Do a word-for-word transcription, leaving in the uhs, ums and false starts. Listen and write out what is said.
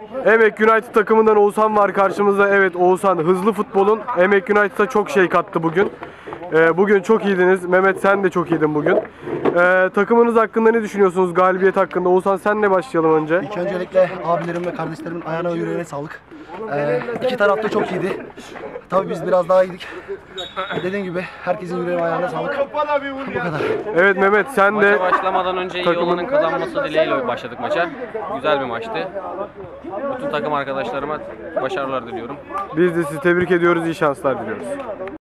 Emek United takımından Oğuzhan var karşımızda. Evet Oğuzhan, hızlı futbolun Emek United'a çok şey kattı bugün. Ee, bugün çok iyiydiniz. Mehmet sen de çok iyiydin bugün. Ee, takımınız hakkında ne düşünüyorsunuz, galibiyet hakkında? Oğuzhan senle başlayalım önce. İlk öncelikle abilerim ve kardeşlerimin ayağına yüreğine sağlık. Ee, iki taraf da çok iyiydi. Tabii biz biraz daha iyiydik. Dediğim gibi herkesin yüreğine ayağına sağlık. Bu kadar. Evet Mehmet sen de... Maça başlamadan önce iyi takımın- olanın kazanması dileğiyle başladık maça. Güzel bir maçtı. Bütün takım arkadaşlarıma başarılar diliyorum. Biz de sizi tebrik ediyoruz, iyi şanslar diliyoruz.